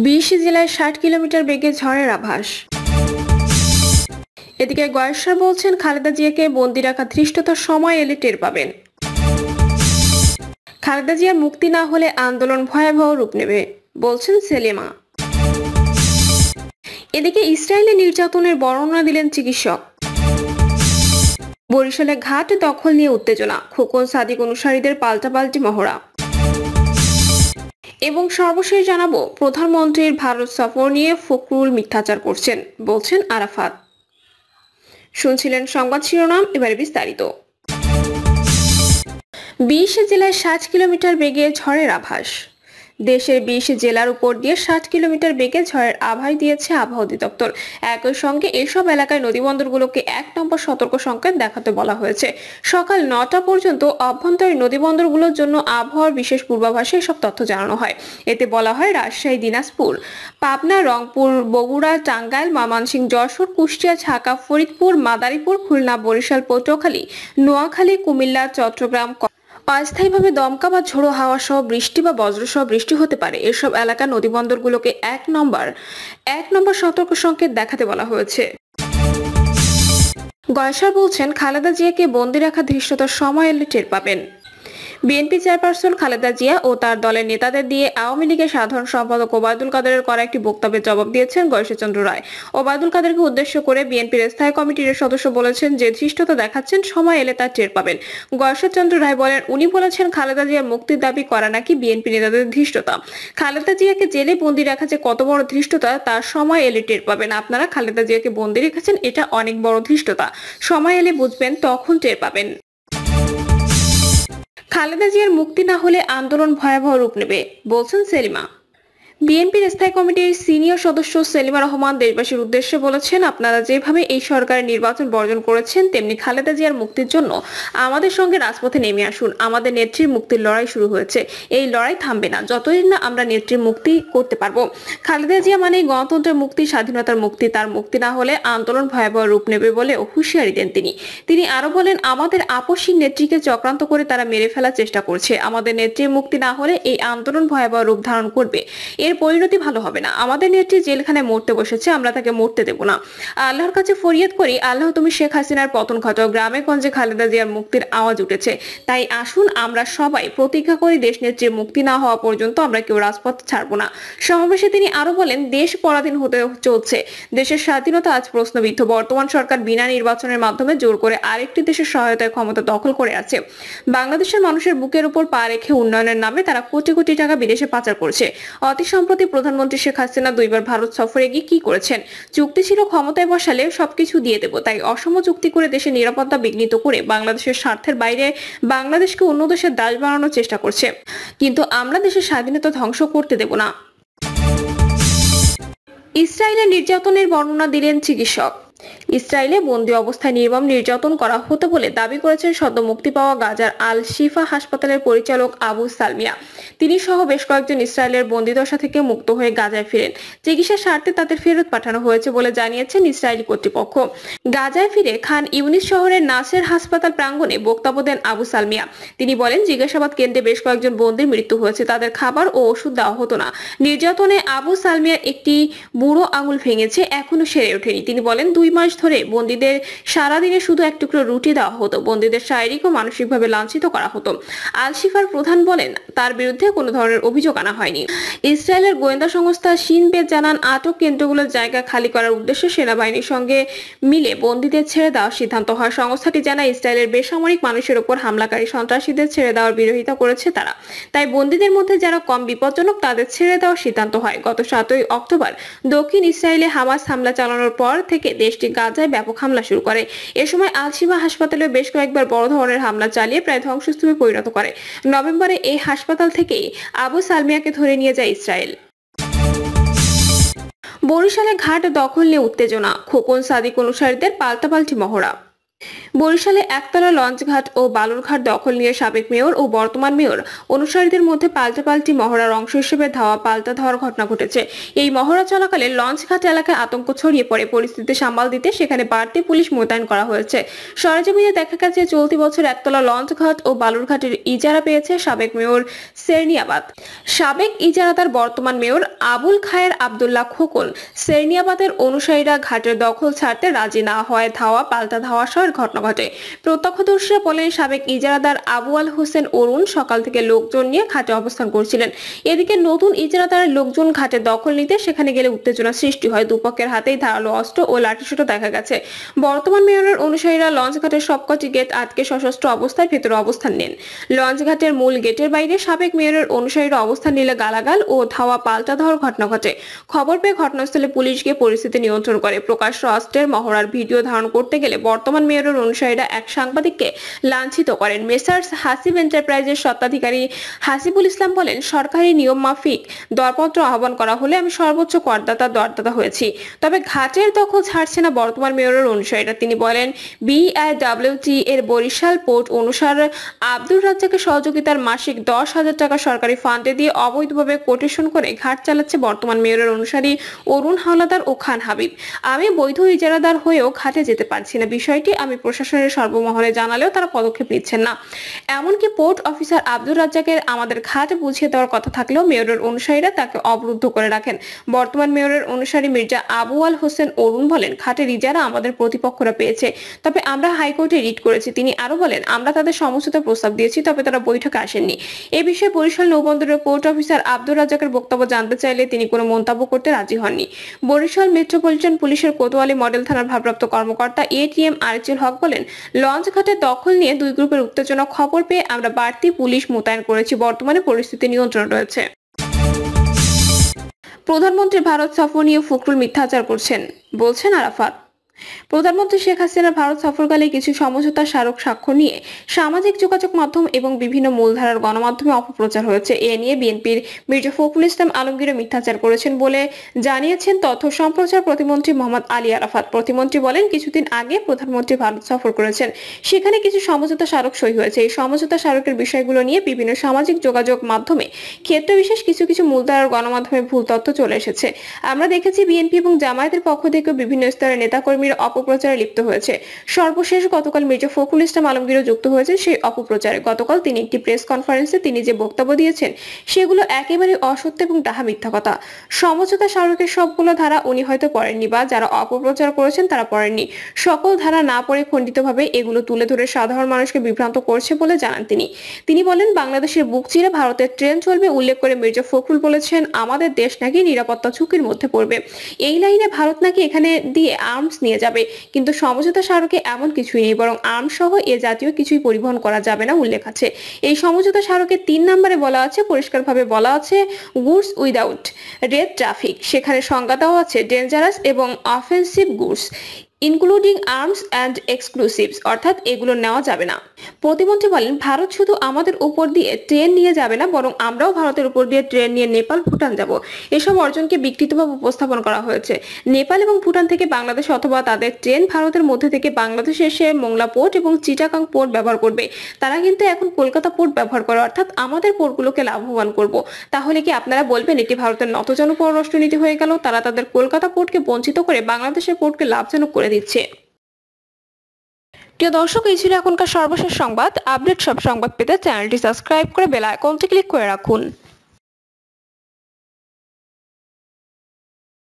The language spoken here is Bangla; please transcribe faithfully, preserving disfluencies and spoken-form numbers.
বিশ জেলায় ষাট কিলোমিটার বেগে ঝড়ের আভাস। এদিকে গয়েশ্বর বলছেন, খালেদা জিয়াকে বন্দি রাখা ধৃষ্টতার সময় এলে টের পাবেন। খালেদা জিয়ার মুক্তি না হলে আন্দোলন ভয়াবহ রূপ নেবে বলছেন সেলিমা। এদিকে ইসরায়েলে নির্যাতনের বর্ণনা দিলেন চিকিৎসক। বরিশালে ঘাট দখল নিয়ে উত্তেজনা, খোকন সাদিক অনুসারীদের পাল্টাপাল্টি মহড়া। এবং সর্বশেষ জানাবো, প্রধানমন্ত্রীর ভারত সফর নিয়ে ফখরুল মিথ্যাচার করছেন বলছেন আরাফাত। শুনছিলেন সংবাদ শিরোনাম, এবারে বিস্তারিত। বিশ জেলায় ষাট কিলোমিটার বেগে ঝড়ের আভাস। দেশের বিশ জেলার উপর দিয়ে ষাট কিলোমিটার বেগে ঝড়ের আভাস দিয়েছে আবহাওয়া অধিদপ্তর। একই সঙ্গে এসব এলাকায় নদীবন্দরগুলোকে এক নম্বর সতর্ক সংকেত দেখাতে বলা হয়েছে। সকাল নটা পর্যন্ত অভ্যন্তরীণ নদীবন্দরগুলোর জন্য আবহাওয়ার বিশেষ পূর্বাভাসে এসব তথ্য জানানো হয়। এতে বলা হয়, রাজশাহী, দিনাজপুর, পাবনা, রংপুর, বগুড়া, টাঙ্গাইল, ময়মনসিংহ, যশোর, কুষ্টিয়া, ঢাকা, ফরিদপুর, মাদারীপুর, খুলনা, বরিশাল, পটুয়াখালী, নোয়াখালী, কুমিল্লা, চট্টগ্রাম অস্থায়ীভাবে দমকা বা ঝোড়ো হাওয়া সহ বৃষ্টি বা বজ্রসহ বৃষ্টি হতে পারে। এসব এলাকা নদীবন্দরগুলোকে এক নম্বর এক নম্বর সতর্ক সংকেত দেখাতে বলা হয়েছে। গয়েশ্বর বলছেন, খালেদা জিয়াকে বন্দি রাখা ধৃষ্টতার সময় এলে টের পাবেন। বিএনপি চেয়ারপারসন খালেদা জিয়া ও তার দলের নেতাদের দিয়ে আওয়ামী লীগের সাধারণ সম্পাদক ওবায়দুল কাদেরের করা একটি বক্তব্যের জবাব দিয়েছেন গয়েশ্বর চন্দ্র রায়। ওবায়দুল কাদেরকে উদ্দেশ্য করে বিএনপির স্থায়ী কমিটির সদস্য বলেছেন, যে ধৃষ্টতা দেখাচ্ছেন সময় এলে তা টের পাবেন। গয়েশ্বর চন্দ্র রায় বলেন, উনি বলেছেন খালেদা জিয়ার মুক্তির দাবি করা নাকি বিএনপি নেতাদের ধৃষ্টতা। খালেদা জিয়াকে জেলে বন্দি রাখা যে কত বড় ধৃষ্টতা তার সময় এলে টের পাবেন। আপনারা খালেদা জিয়াকে বন্দি রেখেছেন, এটা অনেক বড় ধৃষ্টতা। সময় এলে বুঝবেন, তখন টের পাবেন। খালেদা জিয়ার মুক্তি না হলে আন্দোলন ভয়াবহ রূপ নেবে বলছেন সেলিমা। বিএনপির স্থায়ী কমিটির সিনিয়র সদস্য সেলিমা রহমান দেশবাসীর উদ্দেশ্যে বলেছেন, আপনারা যেভাবে এই সরকারের নির্বাচন বর্জন করেছেন, তেমনি খালেদা জিয়ার মুক্তির জন্য আমাদের সঙ্গে রাজপথে নেমে আসুন। আমাদের নেত্রীর মুক্তির লড়াই শুরু হয়েছে, এই লড়াই থামবে না যতদিন না আমরা নেত্রীর মুক্তি করতে পারবো। খালেদা জিয়া মানে গণতন্ত্রের মুক্তি, স্বাধীনতার মুক্তি। তার মুক্তি না হলে আন্দোলন ভয়াবহ রূপ নেবে বলে হুঁশিয়ারি দেন তিনি। তিনি আরো বলেন, আমাদের আপসহীন নেত্রীকে চক্রান্ত করে তারা মেরে ফেলার চেষ্টা করছে। আমাদের নেত্রীর মুক্তি না হলে এই আন্দোলন ভয়াবহ রূপ ধারণ করবে। এর পরিণতি ভালো হবে না। আমাদের নেত্রী জেলখানায় মরতে বসেছে, আমরা তাকে মরতে দেব না। আল্লাহর কাছে ফরিয়াদ করি, আল্লাহ তুমি শেখ হাসিনার পতন ঘটাও। গ্রামে গঞ্জে খালেদা জিয়ার মুক্তির আওয়াজ উঠেছে, তাই আসুন আমরা সবাই প্রতিজ্ঞা করি, দেশ নেত্রীর মুক্তি না হওয়া পর্যন্ত আমরা কেউ রাজপথ ছাড়বো না। সমাবেশে তিনি আরো বলেন, দেশ পরাধীন হতে চলছে, দেশের স্বাধীনতা আজ প্রশ্নবিদ্ধ। বর্তমান সরকার বিনা নির্বাচনের মাধ্যমে জোর করে আরেকটি দেশের সহায়তায় ক্ষমতা দখল করে আছে। বাংলাদেশের মানুষের বুকের উপর পা রেখে উন্নয়নের নামে তারা কোটি কোটি টাকা বিদেশে পাচার করছে। অতি সম্প্রতি প্রধানমন্ত্রী শেখ হাসিনা দুইবার ভারত সফরে গিয়ে কি করেছেন? চুক্তি ছিল ক্ষমতায় বসালে সবকিছু দিয়ে দেব, তাই অসম চুক্তি করে দেশের নিরাপত্তা বিঘ্নিত করে বাংলাদেশের স্বার্থের বাইরে বাংলাদেশকে অন্য দেশের দাস বানানোর চেষ্টা করছে। কিন্তু আমরা দেশের স্বাধীনতা ধ্বংস করতে দেব না। ইসরায়েলের নির্যাতনের বর্ণনা দিলেন চিকিৎসক। ইসরায়েলে বন্দী অবস্থায় নির্মম নির্যাতন করা হতো বলে দাবি করেছেন সদ্য মুক্তি পাওয়া গাজার আল শিফা হাসপাতালের পরিচালক আবু সালমিয়া। তিনি সহ বেশ কয়েকজন ইসরায়েলের বন্দিদশা থেকে মুক্ত হয়ে গাজায় ফিরেন। চিকিৎসার স্বার্থে তাদের ফেরত পাঠানো হয়েছে বলে জানিয়েছেন ইসরায়েলি কর্তৃপক্ষ। গাজায় ফিরে খান ইউনিস শহরের নাসের হাসপাতাল প্রাঙ্গণে বক্তব্য দেন আবু সালমিয়া। তিনি বলেন, জিজ্ঞাসাবাদ কেন্দ্রে বেশ কয়েকজন বন্দির মৃত্যু হয়েছে, তাদের খাবার ও ওষুধ দেওয়া হতো না। নির্যাতনে আবু সালমিয়ার একটি বুড়ো আঙুল ভেঙেছে, এখনো সেরে ওঠেনি। তিনি বলেন, দুই মাস ধরে বন্দীদের সারাদিনে শুধু এক টুকরো রুটি দেওয়া হতো। বন্দীদের শারীরিক ও মানসিকভাবে লাঞ্ছিত করা হতো। আল শিফার প্রধান বলেন, তার বিরুদ্ধে কোনো ধরনের অভিযোগ আনা হয়নি। ইসরায়েলের গোয়েন্দা সংস্থা শিন বেত জানান, আটক কেন্দ্রগুলোর জায়গা খালি করার উদ্দেশ্যে সেনাবাহিনীর সঙ্গে মিলে বন্দীদের ছেড়ে দেওয়ার সিদ্ধান্ত হয়। সংস্থাটি জানায়, ইসরায়েলের বেসামরিক মানুষের উপর হামলাকারী সন্ত্রাসীদের ছেড়ে দেওয়ার বিরোধিতা করেছে তারা, তাই বন্দীদের মধ্যে যারা কম বিপজ্জনক তাদের ছেড়ে দেওয়ার সিদ্ধান্ত হয়। গত সাতই অক্টোবর দক্ষিণ ইসরায়েলে হামাস হামলা চালানোর পর থেকে দেশটি গাজায় ব্যাপক হামলা শুরু করে। এ সময় আল শিফা হাসপাতালে বেশ কয়েকবার বড় ধরনের হামলা চালিয়ে প্রায় ধ্বংসস্তূপে পরিণত করে। নভেম্বরে এই হাসপাতাল থেকেই আবু সালমিয়াকে ধরে নিয়ে যায় ইসরায়েল। বরিশালে ঘাট দখল নিয়ে উত্তেজনা, খোকন সাদিক অনুসারীদের পাল্টাপাল্টি মহড়া। বরিশালে একতলা লঞ্চঘাট ও বালুরঘাট দখল নিয়ে সাবেক মেয়র ও বর্তমান মেয়র অনুসারীদের মধ্যে পাল্টাপাল্টি মহড়ার অংশ হিসেবে ধাওয়া পাল্টা ধাওয়ার ঘটনা ঘটেছে। এই মহড়া চলাকালে লঞ্চঘাট এলাকায় আতঙ্ক ছড়িয়ে পড়ে। পরিস্থিতি সামাল দিতে সেখানে বাড়তি পুলিশ মোতায়েন করা হয়েছে। সরেজমিনে দেখা গেছে চলতি বছর একতলা লঞ্চঘাট ও বালুরঘাটের ইজারা পেয়েছে সাবেক মেয়র সেরনিয়াবাদ। সাবেক ইজারাদার বর্তমান মেয়র আবুল খায়ের আব্দুল্লাহ খোকন সেরনিয়াবাদের অনুসারীরা ঘাটের দখল ছাড়তে রাজি না হওয়ায় ধাওয়া পাল্টা ধাওয়া সহ ঘটনা ঘটে। প্রত্যক্ষদর্শীরা বলেন, সাবেক ইজারাদার আবু আল হোসেন অরুণ সকাল থেকে লোকজন নিয়ে ঘাটে অবস্থান করছিলেন। এদিকে নতুন ইজারাদারের লোকজন ঘাটে দখল নিতে সেখানে গেলে উত্তেজনা সৃষ্টি হয়। দুপক্ষের হাতেই ধারালো অস্ত্র ও লাঠিসোঁটা দেখা গেছে। বর্তমান মেয়রের অনুসারীরা লঞ্চ ঘাটের সবকটি গেট আটকে সশস্ত্র অবস্থায় ভেতরে অবস্থান নেন। লঞ্চ ঘাটের মূল গেটের বাইরে সাবেক মেয়রের অনুসারীরা অবস্থান নিলে গালাগাল ও ধাওয়া পাল্টা ধাওয়ার ঘটনা ঘটে। খবর পেয়ে ঘটনাস্থলে পুলিশ গিয়ে পরিস্থিতি নিয়ন্ত্রণ করে। প্রকাশ্য অস্ত্রের মহড়ার ভিডিও ধারণ করতে গেলে বর্তমান মেয়রের অনুসারীরা এক সাংবাদিককে লাঞ্ছিত করেন। মেসার্স হাসিব এন্টারপ্রাইজের স্বত্বাধিকারী হাসিবুল ইসলাম বলেন, সরকারি নিয়ম মাফিক দরপত্র আহ্বান করা হলে আমি সর্বোচ্চ করদাতা দরদাতা হয়েছি। তবে ঘাটের দখল ছাড়ছে না বর্তমান মেয়রের অনুসারীরা। তিনি বলেন, বিআইডব্লিউটি এর বরিশাল পোর্ট অনুসার আব্দুর রাজ্জাকের সহযোগিতার মাসিক দশ হাজার টাকা সরকারি ফান্ডে দিয়ে অবৈধভাবে কোটেশন করে ঘাট চালাচ্ছে বর্তমান মেয়রের অনুসারী অরুণ হাওলাদার ও খান হাবিব। আমি বৈধ ইজারাদার হয়েও ঘাটে যেতে পারছি না। বিষয়টি আমি প্রশাসনের সর্বমহলে জানালেও তারা পদক্ষেপ নিচ্ছেন না। এমনকি পোর্ট অফিসার আব্দুর রাজ্জাকের আমাদের ঘাট বুঝিয়ে দেওয়ার কথা থাকলেও মেয়রের অনুসারীরা তাকে অবরুদ্ধ করে রাখেন। বর্তমান মেয়রের অনুসারী মির্জা আবু আল হোসেন অরুণ বলেন, ঘাটের ইজারা আমাদের প্রতিপক্ষরা পেয়েছে, তবে আমরা হাইকোর্টে রিট করেছি। তিনি আরো বলেন, আমরা তাদের সমঝোতা প্রস্তাব দিয়েছি, তবে তারা বৈঠকে আসেননি। এ বিষয়ে বরিশাল নৌবন্দরের পোর্ট অফিসার আব্দুর রাজ্জাকের বক্তব্য জানতে চাইলে তিনি কোনো মন্তব্য করতে রাজি হননি। বরিশাল মেট্রোপলিটন পুলিশের কোতোয়ালি মডেল থানার ভারপ্রাপ্ত কর্মকর্তা এটিএম আরিচুল হক বলেন, লঞ্চ ঘাটের দখল নিয়ে দুই গ্রুপের উত্তেজনা খবর পেয়ে আমরা বাড়তি পুলিশ মোতায়েন করেছি। বর্তমানে পরিস্থিতি নিয়ন্ত্রণ রয়েছে। প্রধানমন্ত্রী ভারত সফর নিয়ে ফখরুল মিথ্যাচার করছেন বলছেন আরাফাত। প্রধানমন্ত্রী শেখ হাসিনার ভারত সফরকালে কিছু সমঝোতা স্মারক স্বাক্ষর নিয়ে সামাজিক যোগাযোগ মাধ্যম এবং বিভিন্ন মূলধারার গণমাধ্যমে অপপ্রচার হয়েছে। এ নিয়ে বিএনপির মির্জা ফখরুল ইসলাম আলমগীরও মিথ্যাচার করেছেন বলে জানিয়েছেন তথ্য সম্প্রচার প্রতিমন্ত্রী মোহাম্মদ আলী আরাফাত। প্রতিমন্ত্রী বলেন, কিছুদিন আগে প্রধানমন্ত্রী ভারত সফর করেছেন, সেখানে কিছু সমঝোতা স্মারক সই হয়েছে। এই সমঝোতা স্মারকের বিষয়গুলো নিয়ে বিভিন্ন সামাজিক যোগাযোগ মাধ্যমে ক্ষেত্র বিশেষ কিছু কিছু মূলধারার গণমাধ্যমে ভুল তথ্য চলে এসেছে। আমরা দেখেছি বিএনপি এবং জামায়াতের পক্ষ থেকে বিভিন্ন স্তরের নেতাকর্মীরা অপপ্রচারে লিপ্ত হয়েছে। সর্বশেষ গতকাল মির্জা ফখরুল ইসলাম আলমগীরও যুক্ত হয়েছেন সেই অপপ্রচারে। গতকাল তিনি একটি প্রেস কনফারেন্সে তিনি যে বক্তব্য দিয়েছেন সেগুলো একেবারে অসত্য এবং ডাহা মিথ্যা কথা। সমঝোতা স্মারকের সবগুলো ধারা উনি হয়তো পড়েননি বা যারা অপপ্রচার করেছেন তারা পড়েননি। সকল ধারা না পড়ে খণ্ডিতভাবে এগুলো তুলে ধরে সাধারণ মানুষকে বিভ্রান্ত করছে বলে জানান তিনি। তিনি বলেন, বাংলাদেশের বুক চিরে ভারতের ট্রেন চলবে উল্লেখ করে মির্জা ফখরুল বলেছেন, আমাদের দেশ নাকি নিরাপত্তা ঝুঁকির মধ্যে পড়বে। এই লাইনে ভারত নাকি এখানে দিয়ে আর্মস নিয়ে যাবে, কিন্তু সমঝোতা স্মারকে এমন কিছুই নেই, বরং আর্মস সহ এ জাতীয় কিছুই পরিবহন করা যাবে না উল্লেখ আছে। এই সমঝোতা স্মারকের তিন নম্বরে বলা আছে, পরিষ্কারভাবে বলা আছে গুডস উইদাউট রেড ট্রাফিক। সেখানে সংজ্ঞা দেওয়া আছে ডেঞ্জারাস এবং offensive goods including arms and explosives, অর্থাৎ এগুলো নেওয়া যাবে না। প্রতিমন্ত্রী বলেন, ভারত শুধু আমাদের উপর দিয়ে ট্রেন নিয়ে যাবে না, বরং আমরাও ভারতের উপর দিয়ে ট্রেন নিয়ে নেপাল ভুটান যাব। এসব অর্জনকে বিকৃতভাবে উপস্থাপন করা হয়েছে। নেপাল এবং ভুটান থেকে বাংলাদেশ অথবা তাদের ট্রেন ভারতের মধ্যে থেকে বাংলাদেশে এসে মোংলা পোর্ট এবং চিটাগাং পোর্ট ব্যবহার করবে। তারা কিন্তু এখন কলকাতা পোর্ট ব্যবহার করে, অর্থাৎ আমাদের পোর্টগুলোকে লাভবান করব। তাহলে কি আপনারা বলবেন এটি ভারতের নতজন পররাষ্ট্রনীতি হয়ে গেল? তারা তাদের কলকাতা পোর্টকে বঞ্চিত করে বাংলাদেশের পোর্টকে লাভজনক করে দিচ্ছে। প্রিয় দর্শক, এই ছিল এখনকার সর্বশেষ সংবাদ। আপডেট সব সংবাদ পেতে চ্যানেলটি সাবস্ক্রাইব করে বেল আইকনটি ক্লিক করে রাখুন।